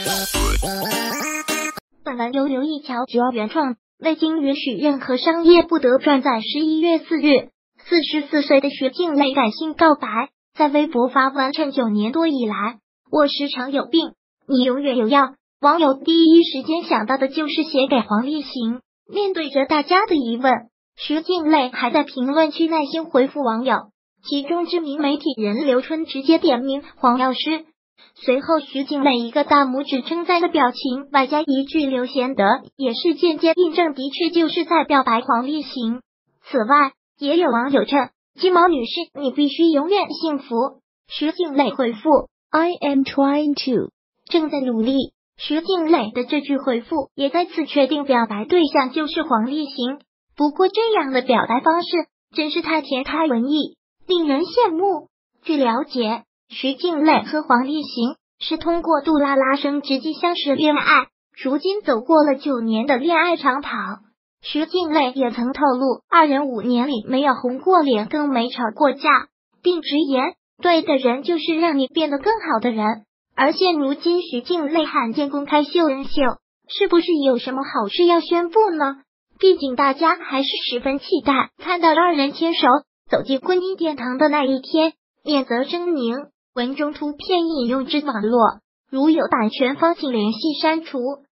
本文由刘一桥原创，未经允许任何商业不得转载。11月4日，44岁的徐静蕾感性告白，在微博发文称9年多以来，我时常有病，你永远有药。网友第一时间想到的就是写给黄立行。面对着大家的疑问，徐静蕾还在评论区耐心回复网友，其中知名媒体人刘春直接点名黄药师。随后徐静蕾一个大拇指称赞的表情，外加一句刘贤德，也是间接印证的确就是在表白黄立行。此外，也有网友称鸡毛女士你必须永远幸福。徐静蕾回复 I am trying to， 正在努力。徐静蕾的这句回复也再次确定表白对象就是黄立行。不过这样的表达方式真是太甜太文艺，令人羡慕。据了解，徐静蕾和黄立行是通过杜拉拉升职机相识恋爱，如今走过了9年的恋爱长跑。徐静蕾也曾透露，二人5年里没有红过脸，更没吵过架，并直言对的人就是让你变得更好的人。而现如今徐静蕾罕见公开秀恩秀，是不是有什么好事要宣布呢？毕竟大家还是十分期待看到二人牵手走进婚姻殿堂的那一天。免责声明，文中图片引用至网络，如有版权方请联系删除。